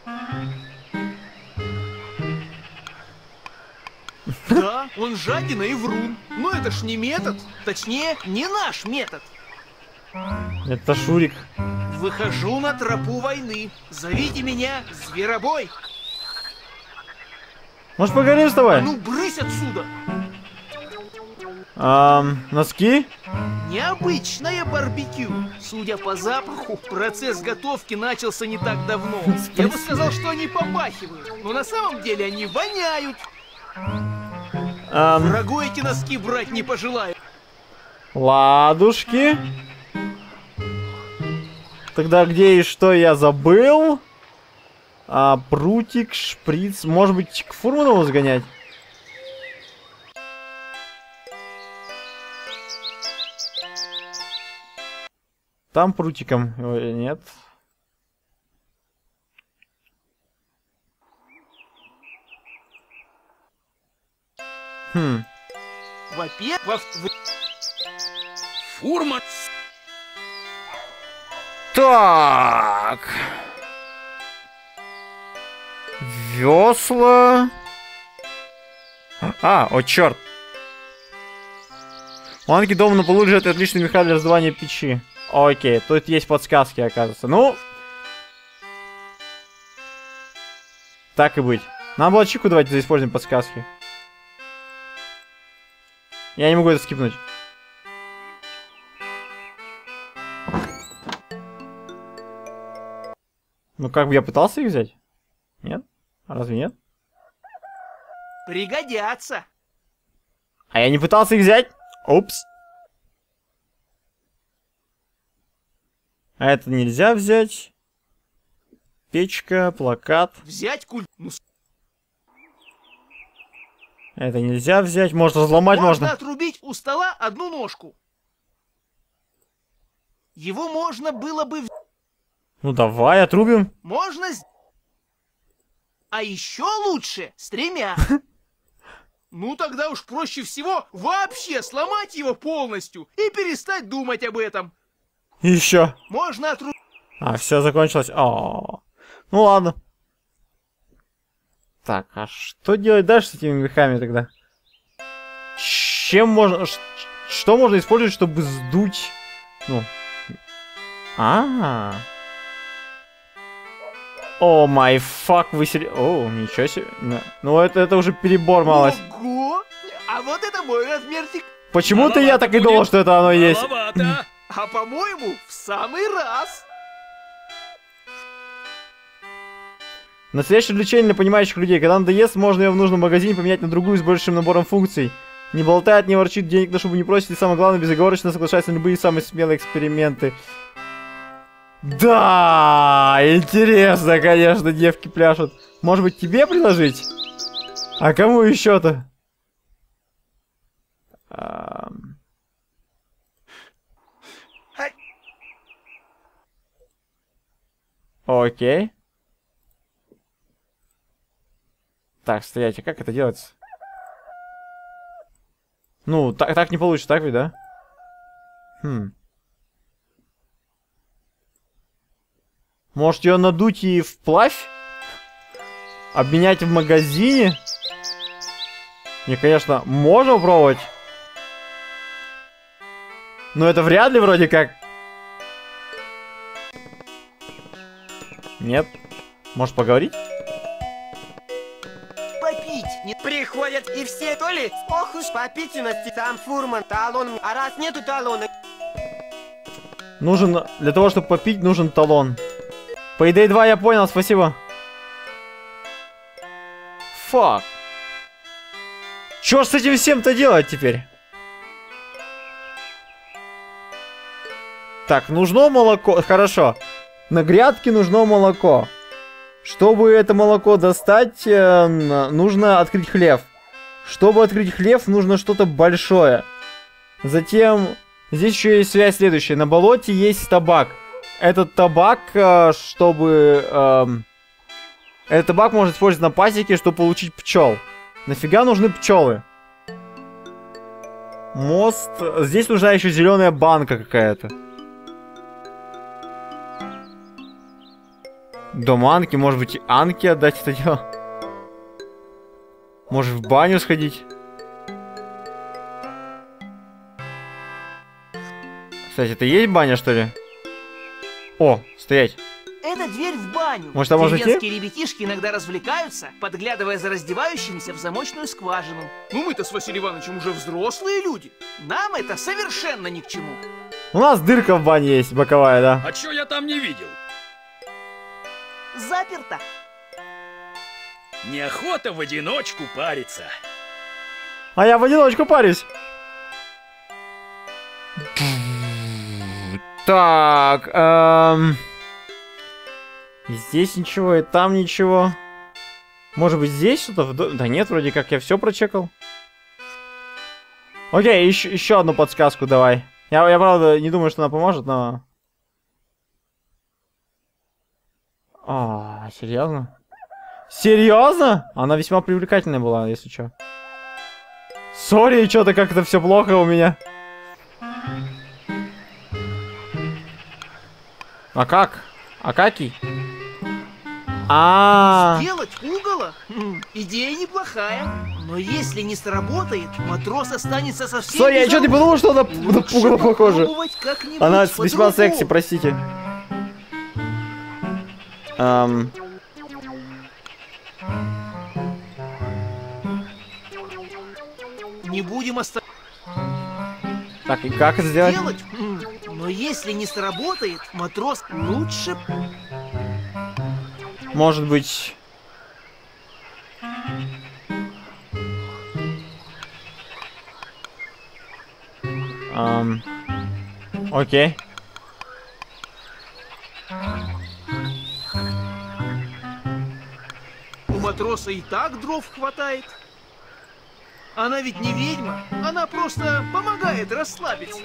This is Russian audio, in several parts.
Да, он жадина и врун. Но это ж не метод. Точнее, не наш метод. Это Шурик. Выхожу на тропу войны. Зовите меня Зверобой. Может, поговорим с тобой? А ну, брысь отсюда. Носки? Необычное барбекю. Судя по запаху, процесс готовки начался не так давно. Я бы сказал, что они попахивают, но на самом деле они воняют. Врагу эти носки брать не пожелаю. Ладушки. Тогда где и что я забыл? Прутик, шприц. Может быть, к Фурманову сгонять? Там прутиком. Ой, нет. Во-первых, Фурман. Так. Весла. О, черт. Манки дома на полу лежат отличные меха для раздувания печи. Окей, тут есть подсказки, оказывается. Ну. Так и быть. Нам было чику давайте за использование подсказки. Я не могу это скипнуть. Ну как бы я пытался их взять? Нет? Разве нет? Пригодятся. А я не пытался их взять? Упс. А это нельзя взять. Печка, плакат. Взять куль... Это нельзя взять. Может, разломать можно. Можно отрубить у стола одну ножку. Его можно было бы... Ну давай, отрубим. Можно... А еще лучше с тремя. Ну тогда уж проще всего вообще сломать его полностью и перестать думать об этом. Еще. Можно отрубить... Все закончилось. Ну ладно. Так, а что делать дальше с этими мехами тогда? Чем можно... Что можно использовать, чтобы сдуть... Ну... О май фак, вы серьезно... О, ничего себе. Ну это уже перебор, малость. Ого! А вот это мой размерчик. Почему-то я так и думал, что это оно и есть. А по-моему, в самый раз. Настоящее развлечение для понимающих людей. Когда надоест, можно ее в нужном магазине поменять на другую с большим набором функций. Не болтает, не ворчит, денег на шубу не просит, и самое главное, безоговорочно соглашается на любые самые смелые эксперименты. Да, интересно, конечно, девки пляшут. Может быть, тебе предложить? А кому еще-то? Окей. Так, стоять, а как это делается? Ну, так не получится, так ведь, да? Может ее надуть и вплавь? Обменять в магазине? Не, конечно, можно попробовать. Но это вряд ли вроде как. Нет. Может поговорить? Попить не приходят и все, то ли? Ох уж попить у нас там Фурман, талон. А раз нету талона... Нужен, для того, чтобы попить, нужен талон. По идее 2 я понял, спасибо. Фак. Чё ж с этим всем-то делать теперь? Так, нужно молоко. Хорошо. На грядке нужно молоко. Чтобы это молоко достать, нужно открыть хлев. Чтобы открыть хлев, нужно что-то большое. Затем, здесь еще есть связь следующая. На болоте есть табак. Этот табак, этот табак можно использовать на пасеке, чтобы получить пчел. Нафига нужны пчелы? Мост. Здесь нужна еще зеленая банка какая-то. Дом Анки, может быть, Анке отдать это дело? Может, в баню сходить? Кстати, это и есть баня, что ли? О, стоять. Это дверь в баню. Может, там можно идти? Деревенские ребятишки иногда развлекаются, подглядывая за раздевающимися в замочную скважину. Ну мы-то с Василием Ивановичем уже взрослые люди. Нам это совершенно ни к чему. У нас дырка в бане есть, боковая, да. А чё я там не видел? Заперто. Неохота в одиночку париться. А я в одиночку парюсь. Так, здесь ничего, и там ничего. Может быть, здесь что-то? Да нет, вроде как я все прочекал. Окей, еще одну подсказку давай. Я правда не думаю, что она поможет, но... А, серьезно? Серьезно? Она весьма привлекательная была, если что. Сори, что-то как-то все плохо у меня. А как? А какий? Сделать уголок? Идея неплохая. Но если не сработает, матрос останется совсем... Сори, я что, ты подумал, что она на пугало похожа? Она весьма секси, простите. Не будем оставлять. Так, и как это сделать? Но если не сработает, матрос лучше... Может быть... Окей. У матроса и так дров хватает. Она ведь не ведьма, она просто помогает расслабиться.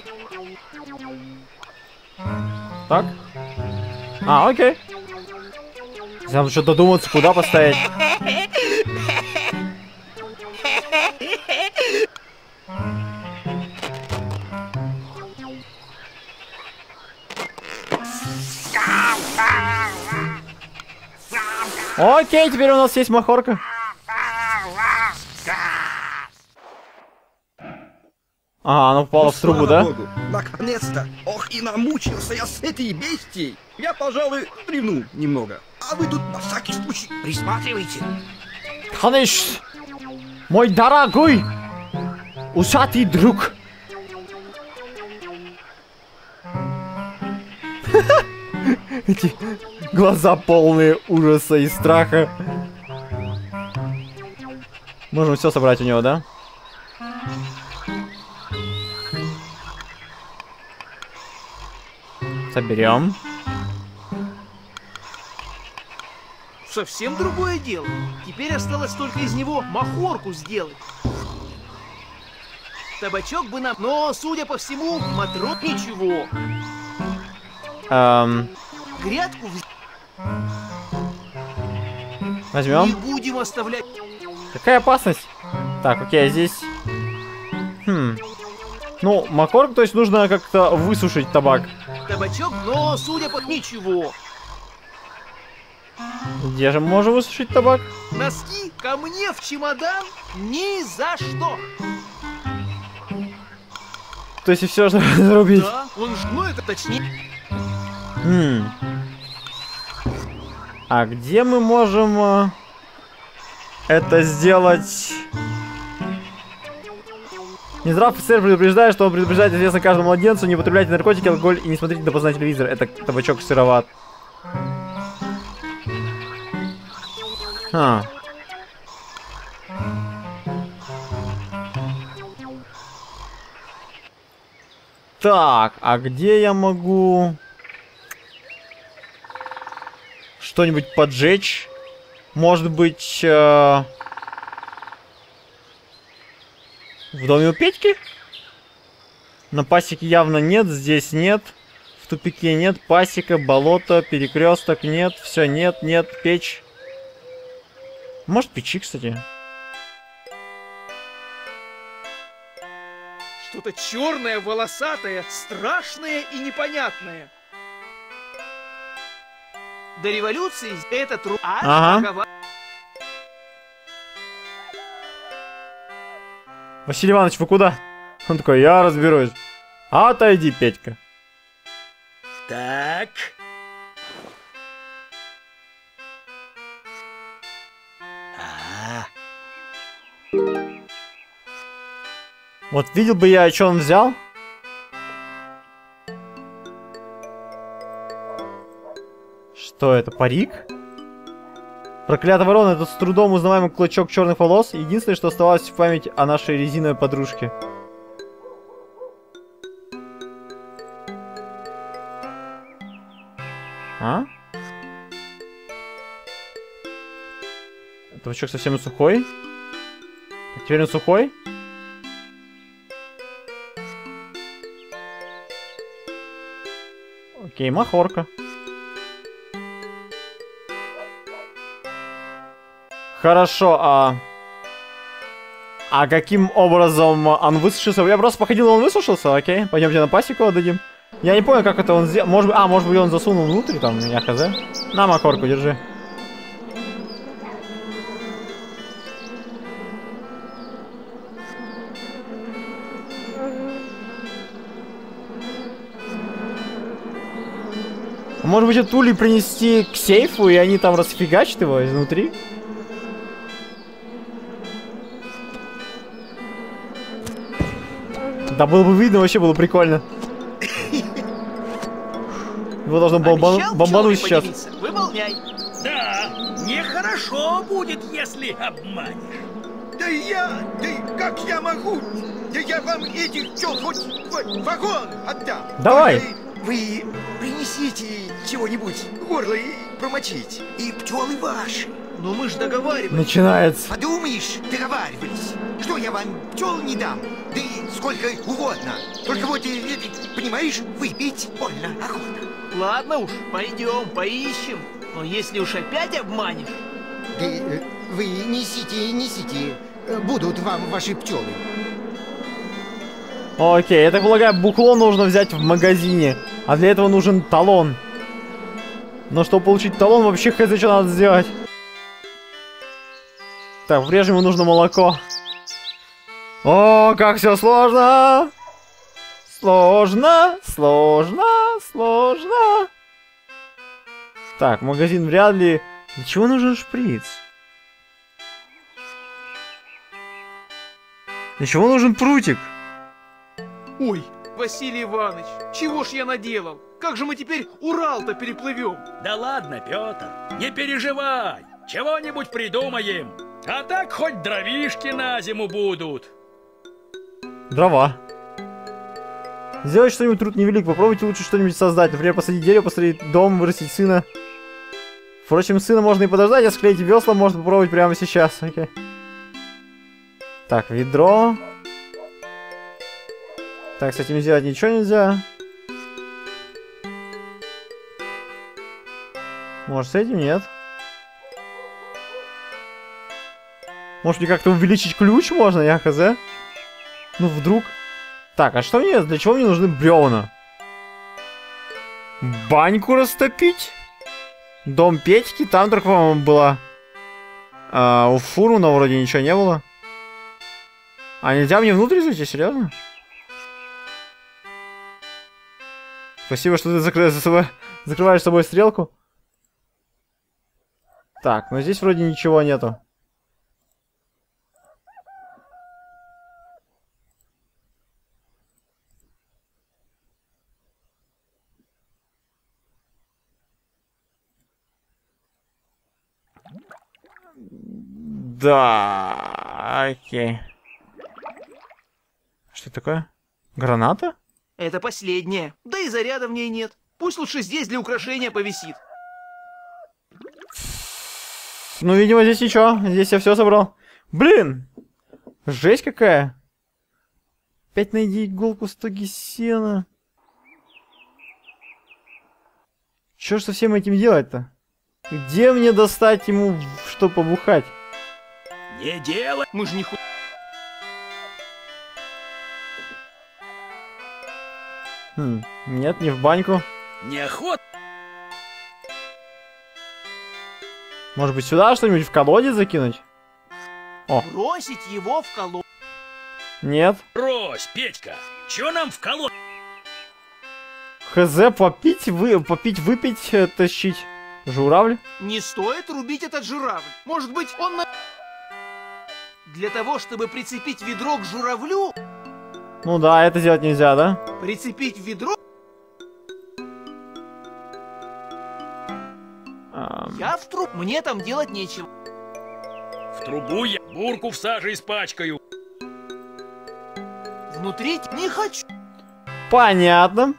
Так? А, окей. Надо что-то додуматься, куда поставить. Окей, теперь у нас есть махорка. Ага, она попала в трубу, да? Богу, наконец-то! Ох, и намучился я с этой бестией! Я, пожалуй, ревну немного. А вы тут на всякий случай присматривайте. Конечно! Мой дорогой усатый друг! Эти глаза полные ужаса и страха. Можем все собрать у него, да? Соберем. Совсем другое дело. Теперь осталось только из него махорку сделать. Табачок бы нам... Но, судя по всему, матрос ничего. Грядку Возьмем. не будем оставлять. Какая опасность? Так, окей, здесь... Ну, махорку, то есть нужно как-то высушить табак. Табачок, но, судя по... Ничего. Где же мы можем высушить табак? Носки ко мне в чемодан ни за что. То есть все, что зарубить. Да, он ж, ну это точнее. А где мы можем это сделать? Минздрав офицер предупреждает, что он предупреждает известно каждому младенцу: не употребляйте наркотики, алкоголь и не смотрите допоздна телевизор. Это табачок сыроват. Так, а где я могу что-нибудь поджечь? Может быть, в доме у Петьки? На пасеке явно нет, здесь нет. В тупике нет, пасека, болото, перекресток нет, все нет, печь. Может, печи, кстати. Что-то черное, волосатое, страшное и непонятное. До революции это труд. Ага. Василий Иванович, вы куда? Он такой, я разберусь. Отойди, Петька. Так. Вот видел бы я, что он взял. Что это, парик? Проклятая ворона, это с трудом узнаваемый клочок черных волос. Единственное, что оставалось в памяти о нашей резиновой подружке. А? Это бычок совсем сухой? Так, теперь он сухой? Окей, махорка. Хорошо, а каким образом он высушился? Я просто походил, он высушился, окей. Пойдемте на пасеку отдадим. Я не понял, как это он сделал. Может быть он засунул внутрь, там, я хз. На, махорку, держи. Может быть, эту улей принести к сейфу, и они там расфигачат его изнутри? Да было бы видно, вообще было прикольно. Его должно бомбануть сейчас. Выполняй. Да, нехорошо будет, если обманешь. Да как я могу? Да я вам этих пчел хоть в вагон отдам. Давай. Вы принесите чего-нибудь в горло и промочить. И пчелы ваши. Но мы ж договаривались. Начинается. Подумаешь, договаривались. Что я вам пчел не дам? Да и сколько угодно. Только вот, понимаешь, выпить больно охота. Ладно уж, пойдем, поищем. Но если уж опять обманешь... Да вы несите. Будут вам ваши пчелы. Окей, я так полагаю, букло нужно взять в магазине. А для этого нужен талон. Но чтобы получить талон, вообще хз, что надо сделать. Так, прежнему нужно молоко. О, как все сложно! Сложно. Так, магазин вряд ли. Для чего нужен шприц? Для чего нужен прутик? Ой, Василий Иванович, чего ж я наделал? Как же мы теперь Урал-то переплывем? Да ладно, Петр, не переживай. Чего-нибудь придумаем. А так хоть дровишки на зиму будут. Дрова. Сделать что-нибудь труд невелик. Попробуйте лучше что-нибудь создать. Например, посадить дерево, построить дом, вырастить сына. Впрочем, сына можно и подождать, а склеить весла можно попробовать прямо сейчас. Окей. Так, ведро. Так, с этим сделать ничего нельзя. Может, с этим нет. Может, мне как-то увеличить ключ можно, я хз? Ну, вдруг... Так, а что мне... Для чего мне нужны бревна? Баньку растопить? Дом Петьки? Там только, по-моему, была. У Фурмана вроде ничего не было. А нельзя мне внутрь зайти? Серьезно? Спасибо, что ты закрываешь с собой стрелку. Так, но здесь вроде ничего нету. Да, окей. Что такое? Граната? Это последняя. Да и заряда в ней нет. Пусть лучше здесь для украшения повисит. Ну, видимо, здесь ничего. Здесь я все собрал. Блин! Жесть какая. Опять найди иголку, стоги сена. Что ж со всем этим делать-то? Где мне достать ему, что побухать? Не делай. Мы же не Нет, не в баньку. Неохота. Может быть, сюда что-нибудь в колодец закинуть? Бросить его в колодец. Нет. Брось, Петька, чё нам в колодец? Хз, попить, выпить, тащить. Журавль? Не стоит рубить этот журавль. Может быть, он на... Для того, чтобы прицепить ведро к журавлю... Ну да, это сделать нельзя, да? Прицепить ведро... Я в труб... Мне там делать нечего. В трубу я бурку в саже испачкаю. Внутри не хочу. Понятно.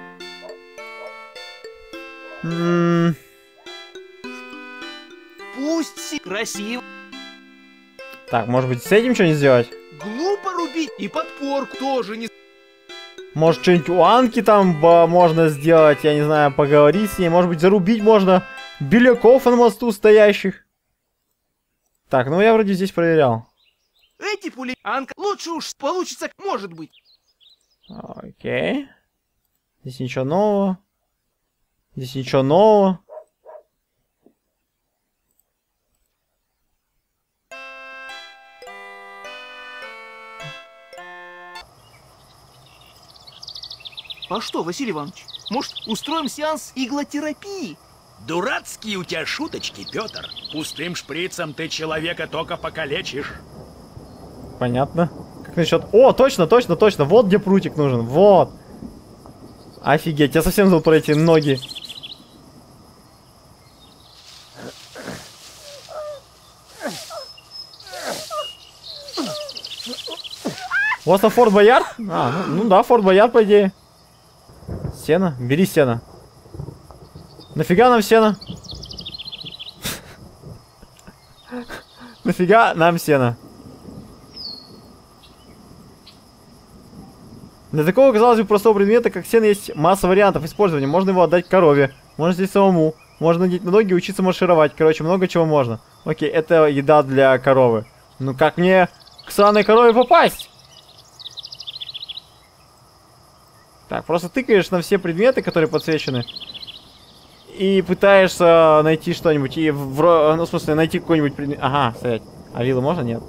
Пусть красиво. Так, может быть, с этим что-нибудь сделать? Глупо рубить. И подпорку тоже не... Может, что-нибудь у Анки там можно сделать, я не знаю, поговорить с ней. Может быть, зарубить можно беляков на мосту стоящих. Так, ну я вроде здесь проверял. Эти пули... Анка, лучше уж получится, может быть. Окей. Здесь ничего нового. Здесь ничего нового. А что, Василий Иванович, может, устроим сеанс иглотерапии? Дурацкие у тебя шуточки, Петр. Пустым шприцем ты человека только покалечишь. Понятно. Как насчет... О, точно, точно, точно. Вот где прутик нужен. Вот. Офигеть, я совсем забыл про эти ноги. У вас там Форт Боярд? А, ну да, Форт Боярд, по идее. Сено? Бери сено. Нафига нам сено? Нафига нам сено? Для такого, казалось бы, простого предмета, как сено, есть масса вариантов использования. Можно его отдать корове, можно здесь самому, можно надеть на ноги и учиться маршировать. Короче, много чего можно. Окей, это еда для коровы. Ну как мне к сраной корове попасть? Так, просто тыкаешь на все предметы, которые подсвечены. И пытаешься найти что-нибудь. И ну, в смысле, найти какой-нибудь предмет. Ага, стоять. А вилы можно? Нет.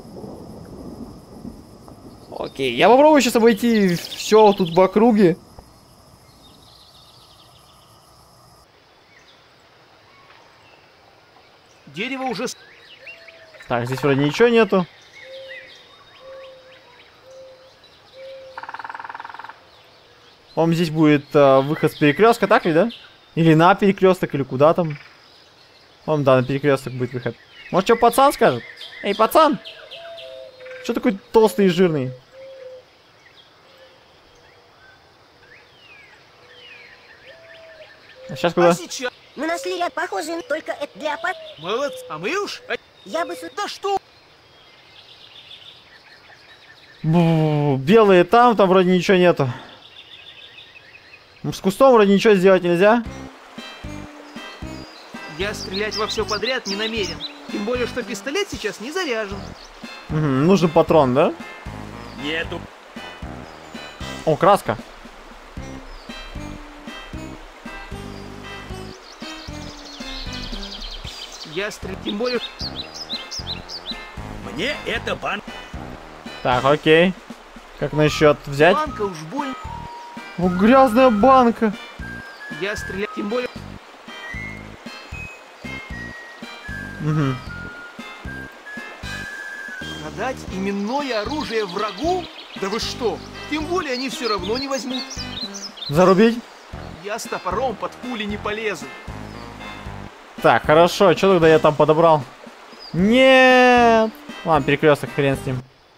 Окей, я попробую сейчас обойти все тут в округе. Дерево уже... Так, здесь вроде ничего нету. По-моему, здесь будет выход с перекрестка, так ли, да? Или на перекресток, или куда там. По-моему, да, на перекресток будет выход. Может, что пацан скажет? Эй, пацан! Что такой толстый и жирный? А сейчас куда? А сейчас... Мы нашли ряд похожий, только это для опад... Молодцы. А мы уж... Я бы... Да что? Белые там вроде ничего нету. С кустом вроде ничего сделать нельзя. Я стрелять во все подряд не намерен. Тем более, что пистолет сейчас не заряжен. Угу, нужен патрон, да? Нету. О, краска. Я стрелять, тем более... Мне это Так, окей. Как насчет взять? Банка уж больно. О, грязная банка. Я стрелять, тем более... Угу. Продать именное оружие врагу? Да вы что? Тем более они все равно не возьмут. Зарубить? Я с топором под пули не полезу. Так, хорошо. Что тогда я там подобрал? Нет. Ладно, перекресток, хрен с ним.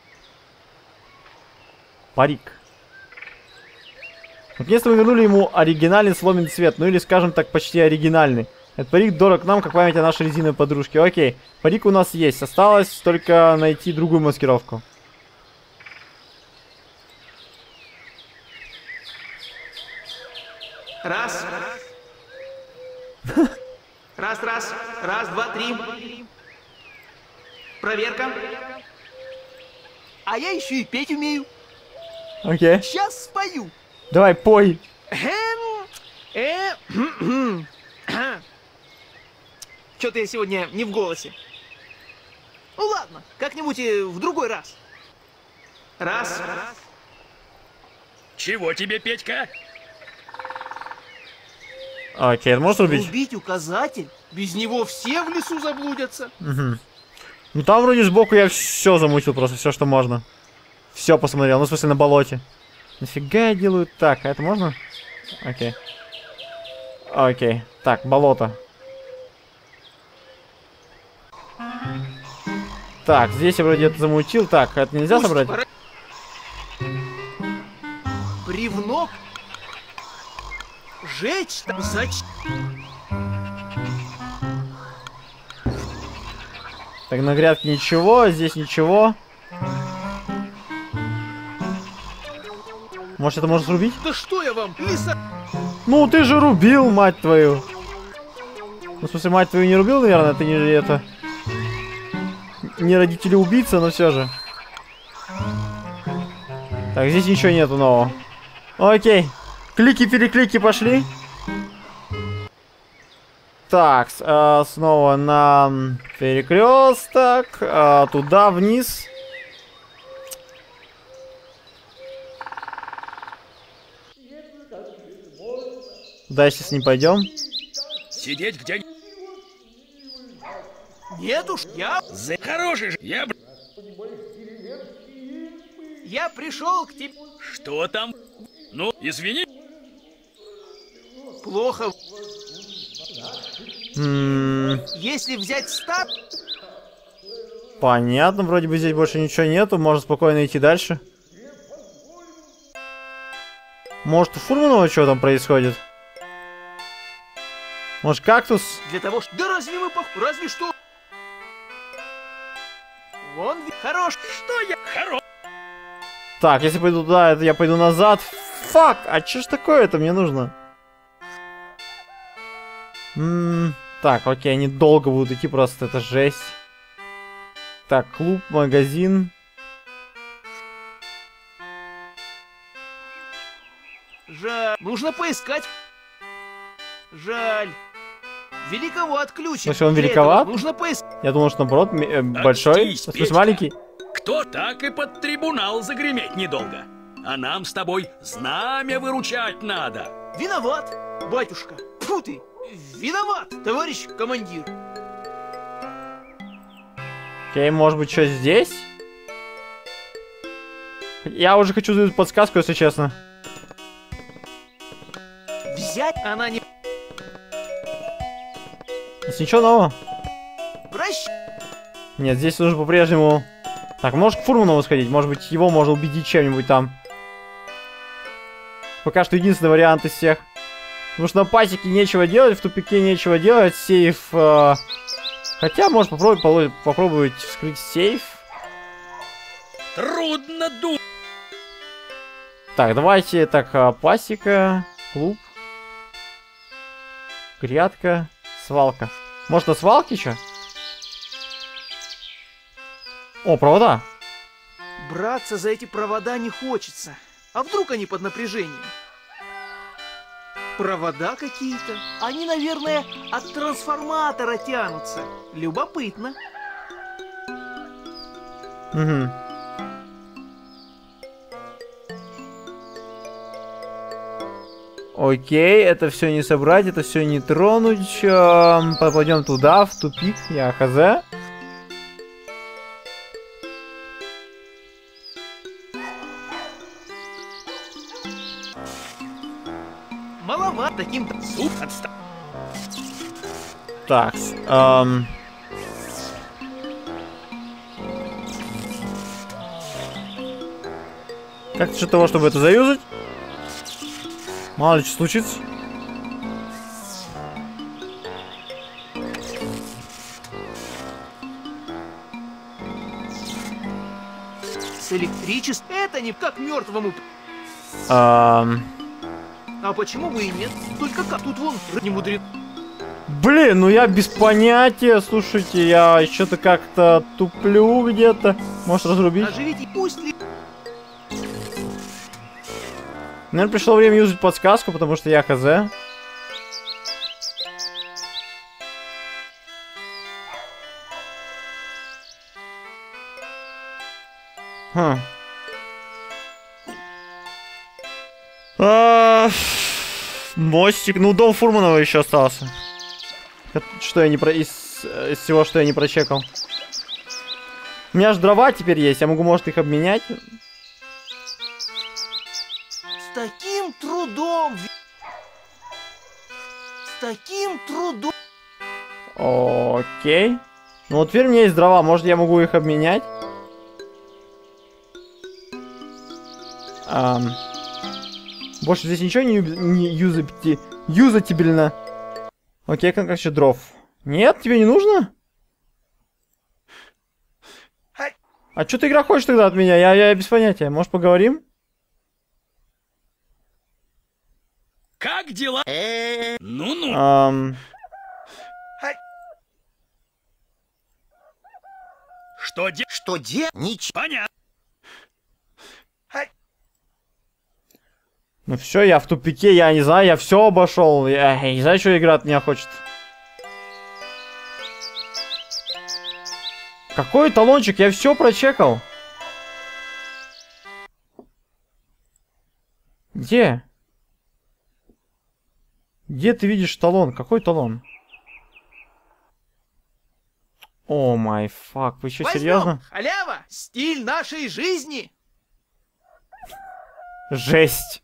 Парик. Наконец-то мы вернули ему оригинальный сломенный цвет. Ну или, скажем так, почти оригинальный. Этот парик дорог нам, как память о нашей резиновой подружке. Окей, парик у нас есть. Осталось только найти другую маскировку. Раз. Раз, раз. Раз, два, три. Проверка. А я еще и петь умею. Окей. Сейчас спою. Давай, пой. Что-то я сегодня не в голосе. Ну ладно, как-нибудь и в другой раз. Раз. Чего тебе, Петька? Окей, это можешь рубить? Убить указатель? Без него все в лесу заблудятся. Угу. Ну там вроде сбоку я все замутил, просто все, что можно. Все посмотрел, ну в смысле на болоте. Нафига я делаю так? А это можно? Окей. Окей. Так, болото. Так, здесь я вроде это замутил. Так, это нельзя Пусть собрать? Бревно? Жечь? Зачем? Так, на грядке ничего, здесь ничего. Может, это можно срубить? Да что я вам, лиса? Ну, ты же рубил, мать твою. Ну, в смысле, мать твою не рубил, наверное, ты не это... Не родители-убийца, но все же. Так, здесь ничего нету нового. Окей. Клики-переклики пошли. Так, снова на перекресток. Туда, вниз. Дальше с ним пойдем. Сидеть где... Нет уж, Хороший же. я пришел к тебе. Что там? Ну, извини. Плохо. Если взять старт... Понятно, вроде бы здесь больше ничего нету. Можно спокойно идти дальше. Может, у Фурманова что там происходит? Может, кактус? Для того, что... Да разве мы разве что... Вон хорош. Что я? Хорош. Так, если пойду туда, это я пойду назад. Фак! А что ж такое-то мне нужно? Так, окей, они долго будут идти, просто это жесть. Так, клуб, магазин. Жаль. Нужно поискать. Жаль. Великоват ключик. Слушай, он Для великоват? этого нужно поискать. Я думал, что наоборот, большой. В смысле, маленький. Кто так и под трибунал загреметь недолго. А нам с тобой знамя выручать надо. Виноват, батюшка. Фу ты. Виноват, товарищ командир. Окей, может быть, что здесь? Я уже хочу дать подсказку, если честно. Взять она не... Здесь ничего нового? Прощ... Нет, здесь нужно по-прежнему... Так, можешь к Фурманову сходить? Может быть, его можно убедить чем-нибудь там. Пока что единственный вариант из всех. Потому что на пасеке нечего делать, в тупике нечего делать. Сейф... Хотя, может попробовать вскрыть сейф. Трудно думать. Так, давайте, так, пасека, клуб, грядка, свалка. Может, на свалке что? О, провода. Браться за эти провода не хочется. А вдруг они под напряжением? Провода какие-то. Они, наверное, от трансформатора тянутся. Любопытно. Угу. Окей, это все не собрать, это все не тронуть. Попадем туда, в тупик, я хз. Маловат таким... Суп отстал. Так, как насчет того, чтобы это заюзать? Мало ли что случится. С электричеством это не как мертвому. А почему бы и нет? Только как тут вон не мудрит. Блин, ну я без понятия, слушайте, я что-то как-то туплю где-то. Может разрубить? Оживите, пусть ли... Наверное, пришло время юзать подсказку, потому что я хз. Хм. Мостик. Ну, дом Фурманова еще остался. Что я не про... из всего, что я не прочекал. У меня же дрова теперь есть. Я могу, может, их обменять. С таким трудом. С таким трудом. Окей. Ну вот теперь у меня есть дрова. Может, я могу их обменять? Больше здесь ничего не юзабельно. Окей, как еще дров? Нет, тебе не нужно? А что ты, игра, хочешь тогда от меня? Я без понятия. Может, поговорим? Как дела? Ну-ну. Что де? Ничего. Понятно. Ну все, я в тупике, я не знаю, я все обошел. Я не знаю, что игра от меня хочет. Какой талончик? Я все прочекал. Где? Где ты видишь талон? Какой талон? О май фак, вы что, серьезно? Халява! Стиль нашей жизни! Жесть.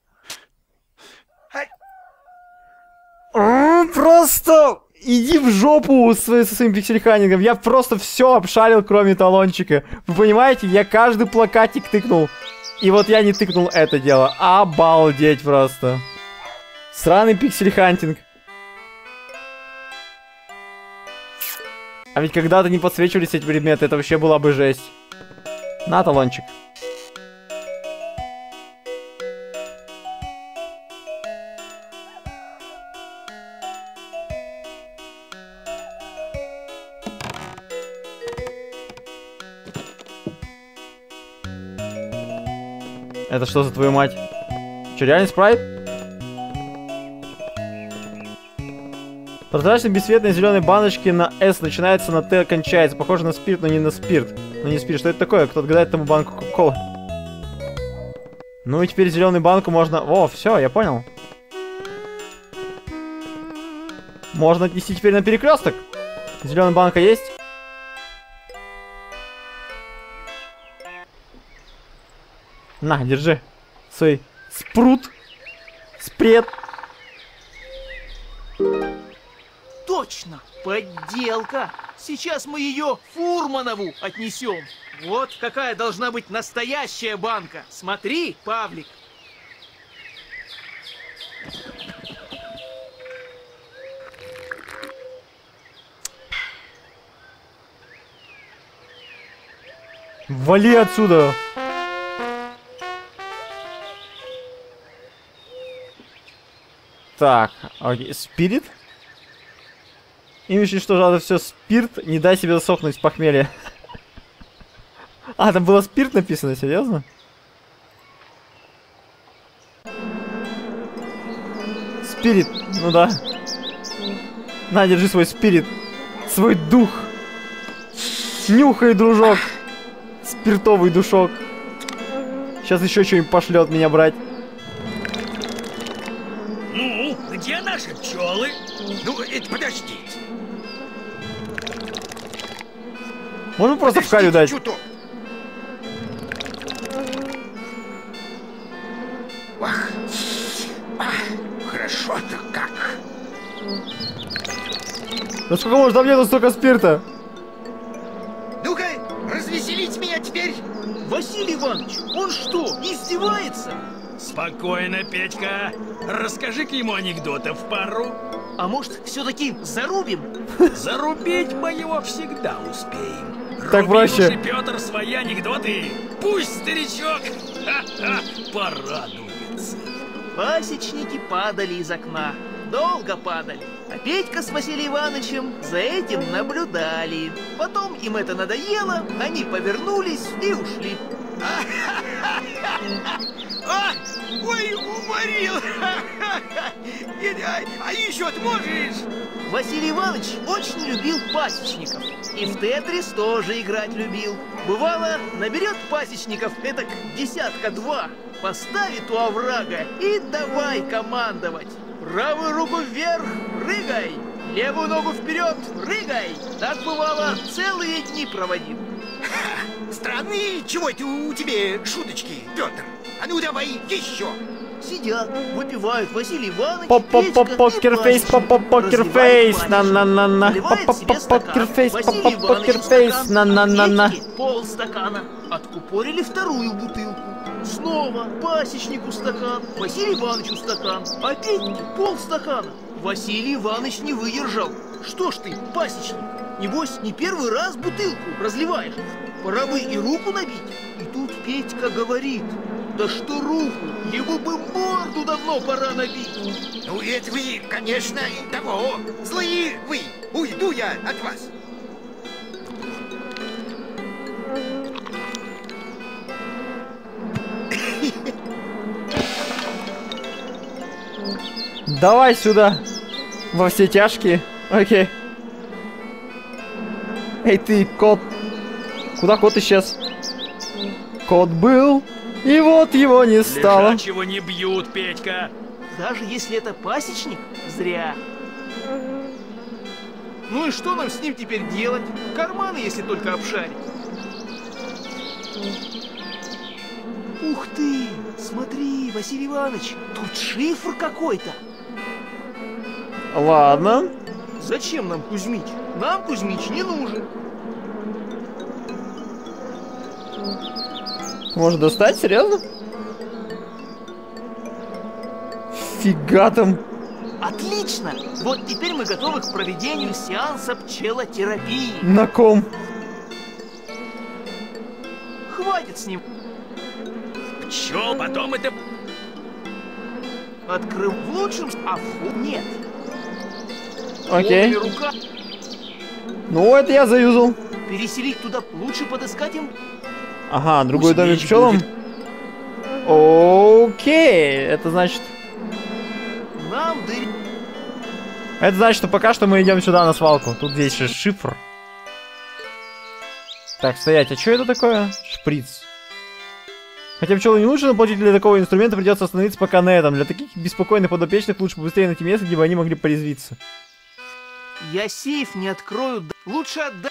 Просто иди в жопу со своим пиксель-ханингом. Я просто все обшарил, кроме талончика. Вы понимаете, я каждый плакатик тыкнул. И вот я не тыкнул это дело. Обалдеть просто. Сраный пиксель-хантинг. А ведь когда-то не подсвечивались эти предметы, это вообще была бы жесть. На, талончик. Это что за твою мать? Че, реально спрайт? Прозрачные бесцветные зеленые баночки на S начинается, на Т кончается. Похоже на спирт, но не на спирт. Но не спирт. Что это такое? Кто отгадает этому банку Кока-Колы? Ну и теперь зеленую банку можно... О, все, я понял. Можно отнести теперь на перекресток. Зеленая банка есть? На, держи. Свой спрут. Спред. Точно! Подделка! Сейчас мы ее Фурманову отнесем. Вот какая должна быть настоящая банка. Смотри, Павлик. Вали отсюда. Так, окей, спирит. Имеешь что же это все спирт, не дай себе засохнуть с похмелья. А, там было спирт написано, серьезно? Спирит, ну да. На, держи свой спирит. Свой дух. Нюхай, дружок. Спиртовый душок. Сейчас еще что-нибудь пошлет меня брать. Ну, где наши пчелы? Ну, это подождите. Можно просто в харю дать? Чуток. Ах, хорошо-то как. Да сколько можно? Там нету столько спирта. Ну-ка, развеселить меня теперь. Василий Иванович, он что, издевается? Спокойно, Петька. Расскажи-ка ему анекдотов пару. А может, все-таки зарубим? Зарубить мы его всегда успеем. Так проще. Руби, Петр, свои анекдоты. Пусть старичок порадуется. Пасечники падали из окна. Долго падали. А Петька с Василием Ивановичем за этим наблюдали. Потом им это надоело, они повернулись и ушли. Ой, уморил! А еще ты можешь? Василий Иванович очень любил пасечников. И в Тетрис тоже играть любил. Бывало, наберет пасечников этак десятка-два, поставит у оврага и давай командовать. Правую руку вверх, прыгай! Левую ногу вперед, прыгай! Так бывало, целые дни проводил. Странные чего это у тебя шуточки, Петр? А ну давай еще. Сидят, выпивают Василий Иванович, Покерфейс, покерфейс, на-на-на-на. Покерфейс, покерфейс, на-на-на-на. Полстакана. Откупорили вторую бутылку. Снова пасечнику стакан, Василию Ивановичу стакан. Опять полстакана. Василий Иванович не выдержал. Что ж ты, пасечник, небось, не первый раз бутылку разливаешь? Пора бы и руку набить. И тут Петька говорит: да что руку, ему бы морду давно пора набить. Ну это вы, конечно, того, злые вы. Уйду я от вас. Давай сюда. Во все тяжкие. Окей. Эй ты, кот. Куда кот исчез? Кот был, и вот его не стало. Лежачего не бьют, Петька. Даже если это пасечник, зря. Ну и что нам с ним теперь делать? Карманы, если только обшарить. Ух ты! Смотри, Василий Иванович, тут шифр какой-то. Ладно. Зачем нам Кузьмич? Нам Кузьмич не нужен. Может достать? Серьезно? Фига там. Отлично! Вот теперь мы готовы к проведению сеанса пчелотерапии. На ком? Хватит с ним. Пчел, потом это... Открыл в лучшем, а в нет. Окей. Рука. Ну, это я заюзал. Переселить туда, лучше подыскать им. Ага, другой домик Кузьмич пчелам. будет. Окей. Это значит... Нам дырь. Это значит, что пока что мы идем сюда на свалку. Тут здесь же шифр. Так, стоять. А что это такое? Шприц. Хотя пчелы не лучше, но платить для такого инструмента придется остановиться пока на этом. Для таких беспокойных подопечных лучше побыстрее найти место, где бы они могли порезвиться. Я сейф не открою. Лучше отдай.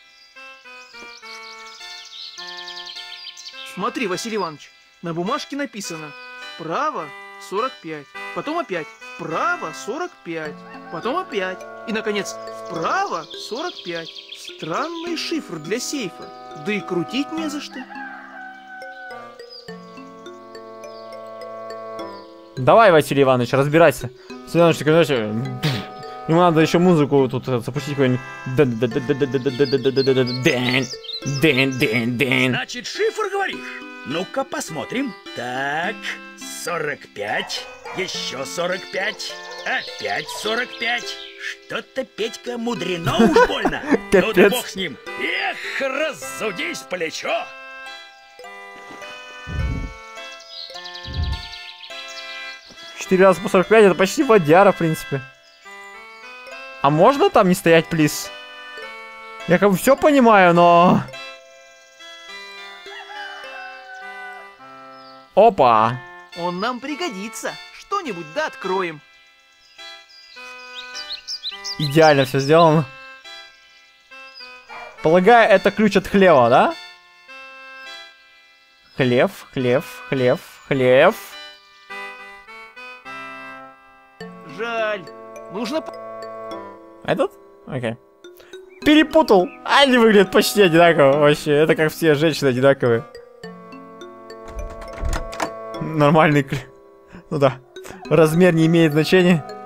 Смотри, Василий Иванович, на бумажке написано: вправо 45, потом опять вправо 45, потом опять и, наконец, вправо 45. Странный шифр для сейфа, да и крутить не за что. Давай, Василий Иванович, разбирайся. Василий Иванович, короче, ему надо еще музыку тут запустить какой-нибудь. Значит, шифр говоришь? Ну-ка посмотрим. Так, 45, еще 45, опять 45. Что-то, Петька, мудрено уж больно. Ну да бог с ним. Эх, разудись плечо. Четыре раза по 45, это почти водяра, в принципе. А можно там не стоять, плиз? Я как бы все понимаю, но... Опа! Он нам пригодится. Что-нибудь да откроем. Идеально все сделано. Полагаю, это ключ от хлева, да? Хлев, хлев, хлев, хлев. Жаль. Нужно... Этот? Окей. Перепутал. Они выглядят почти одинаково вообще. Это как все женщины одинаковые. Нормальный ключ. Ну да. Размер не имеет значения.